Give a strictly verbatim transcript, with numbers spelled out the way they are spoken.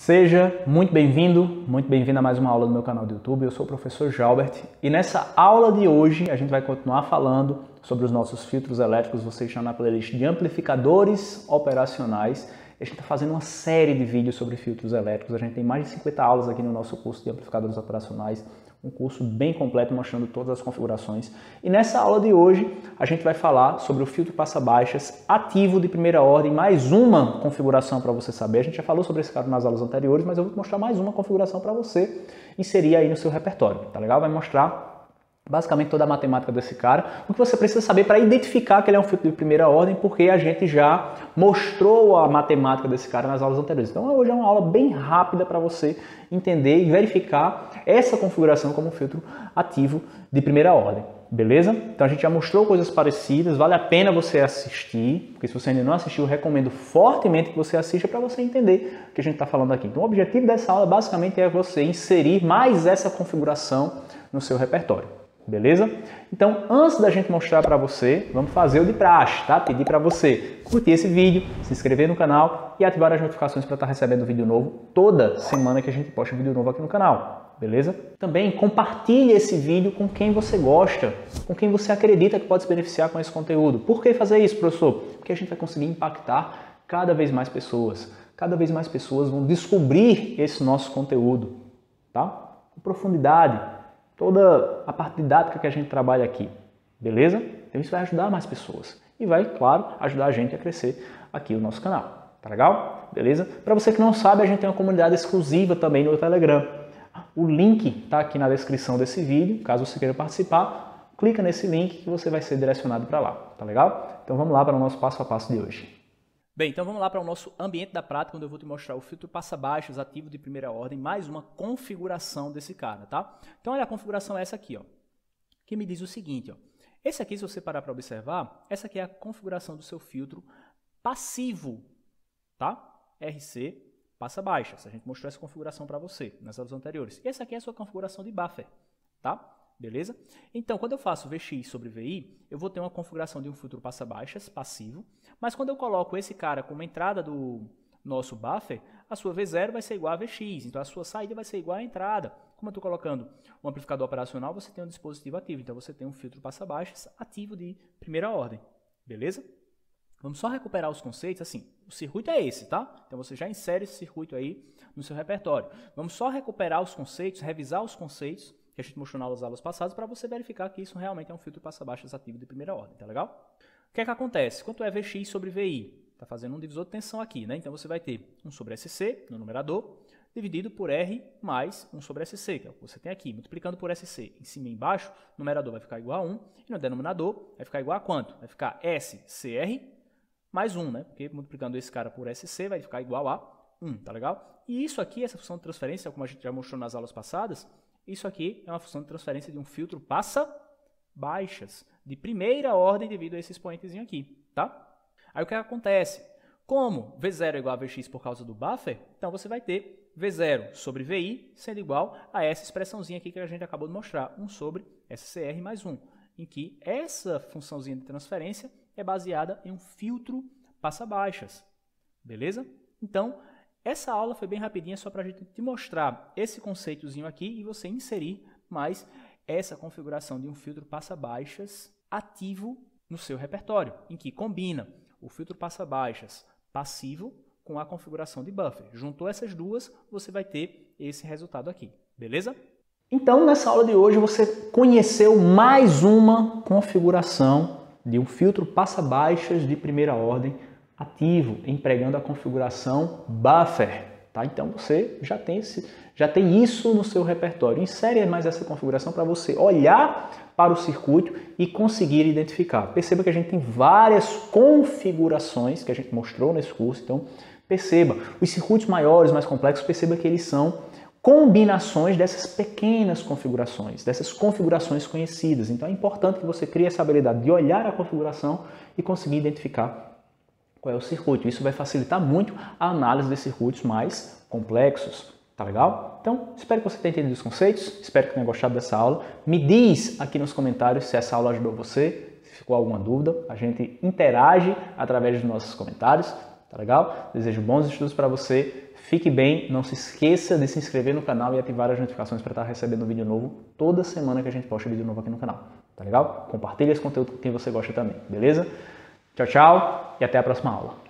Seja muito bem-vindo, muito bem-vindo a mais uma aula do meu canal do YouTube. Eu sou o professor Jalbert e nessa aula de hoje a gente vai continuar falando sobre os nossos filtros elétricos. Você está na playlist de amplificadores operacionais. A gente está fazendo uma série de vídeos sobre filtros elétricos. A gente tem mais de cinquenta aulas aqui no nosso curso de amplificadores operacionais. Um curso bem completo mostrando todas as configurações. E nessa aula de hoje a gente vai falar sobre o filtro passa-baixas ativo de primeira ordem, mais uma configuração para você saber. A gente já falou sobre esse cara nas aulas anteriores, mas eu vou mostrar mais uma configuração para você inserir aí no seu repertório, tá legal? Vai mostrar basicamente toda a matemática desse cara, o que você precisa saber para identificar que ele é um filtro de primeira ordem, porque a gente já mostrou a matemática desse cara nas aulas anteriores. Então hoje é uma aula bem rápida para você entender e verificar essa configuração como filtro ativo de primeira ordem, beleza? Então a gente já mostrou coisas parecidas, vale a pena você assistir, porque se você ainda não assistiu, eu recomendo fortemente que você assista para você entender o que a gente está falando aqui. Então o objetivo dessa aula basicamente é você inserir mais essa configuração no seu repertório. Beleza? Então, antes da gente mostrar para você, vamos fazer o de praxe, tá? Pedir para você curtir esse vídeo, se inscrever no canal e ativar as notificações para estar recebendo vídeo novo toda semana que a gente posta um vídeo novo aqui no canal, beleza? Também compartilhe esse vídeo com quem você gosta, com quem você acredita que pode se beneficiar com esse conteúdo. Por que fazer isso, professor? Porque a gente vai conseguir impactar cada vez mais pessoas. Cada vez mais pessoas vão descobrir esse nosso conteúdo, tá? Com profundidade. Toda a parte didática que a gente trabalha aqui, beleza? Então isso vai ajudar mais pessoas e vai, claro, ajudar a gente a crescer aqui o nosso canal, tá legal? Beleza? Para você que não sabe, a gente tem uma comunidade exclusiva também no Telegram. O link está aqui na descrição desse vídeo, caso você queira participar, clica nesse link que você vai ser direcionado para lá, tá legal? Então vamos lá para o nosso passo a passo de hoje. Bem, então vamos lá para o nosso ambiente da prática, onde eu vou te mostrar o filtro passa-baixas ativo de primeira ordem, mais uma configuração desse cara, tá? Então, olha, a configuração é essa aqui, ó, que me diz o seguinte, ó. Esse aqui, se você parar para observar, essa aqui é a configuração do seu filtro passivo, tá? R C passa-baixas. A gente mostrou essa configuração para você nas aulas anteriores. E essa aqui é a sua configuração de buffer, tá? Beleza? Então, quando eu faço V X sobre V I, eu vou ter uma configuração de um filtro passa-baixas passivo, mas quando eu coloco esse cara como entrada do nosso buffer, a sua V zero vai ser igual a V X, então a sua saída vai ser igual à entrada. Como eu estou colocando um amplificador operacional, você tem um dispositivo ativo, então você tem um filtro passa-baixas ativo de primeira ordem, beleza? Vamos só recuperar os conceitos, assim, o circuito é esse, tá? Então você já insere esse circuito aí no seu repertório. Vamos só recuperar os conceitos, revisar os conceitos que a gente mostrou nas aulas passadas, para você verificar que isso realmente é um filtro passa-baixas ativo de primeira ordem, tá legal? O que é que acontece? Quanto é V X sobre V I? Está fazendo um divisor de tensão aqui, né? Então você vai ter um sobre S C no numerador, dividido por R mais um sobre S C, que é o que você tem aqui, multiplicando por S C. Em cima e embaixo, o numerador vai ficar igual a um, e no denominador vai ficar igual a quanto? Vai ficar S C R mais um, né? Porque multiplicando esse cara por S C vai ficar igual a um, tá legal? E isso aqui, essa função de transferência, como a gente já mostrou nas aulas passadas, isso aqui é uma função de transferência de um filtro passa-baixas, de primeira ordem devido a esse expoentezinho aqui, tá? Aí o que acontece? Como V zero é igual a V X por causa do buffer, então você vai ter V zero sobre V I sendo igual a essa expressãozinha aqui que a gente acabou de mostrar, um sobre S C R mais um, em que essa funçãozinha de transferência é baseada em um filtro passa-baixas, beleza? Então, essa aula foi bem rapidinha, só para a gente te mostrar esse conceitozinho aqui e você inserir mais essa configuração de um filtro passa-baixas ativo no seu repertório, em que combina o filtro passa-baixas passivo com a configuração de buffer. Juntou essas duas, você vai ter esse resultado aqui, beleza? Então, nessa aula de hoje, você conheceu mais uma configuração de um filtro passa-baixas de primeira ordem ativo, empregando a configuração buffer, tá? Então você já tem, esse, já tem isso no seu repertório. Insere mais essa configuração para você olhar para o circuito e conseguir identificar. Perceba que a gente tem várias configurações que a gente mostrou nesse curso, então perceba, os circuitos maiores, mais complexos, perceba que eles são combinações dessas pequenas configurações, dessas configurações conhecidas. Então é importante que você crie essa habilidade de olhar a configuração e conseguir identificar qual é o circuito. Isso vai facilitar muito a análise de circuitos mais complexos, tá legal? Então, espero que você tenha entendido os conceitos, espero que tenha gostado dessa aula. Me diz aqui nos comentários se essa aula ajudou você, se ficou alguma dúvida. A gente interage através dos nossos comentários, tá legal? Desejo bons estudos para você. Fique bem, não se esqueça de se inscrever no canal e ativar as notificações para estar recebendo vídeo novo toda semana que a gente posta vídeo novo aqui no canal. Tá legal? Compartilhe esse conteúdo com quem você gosta também, beleza? Tchau, tchau e até a próxima aula.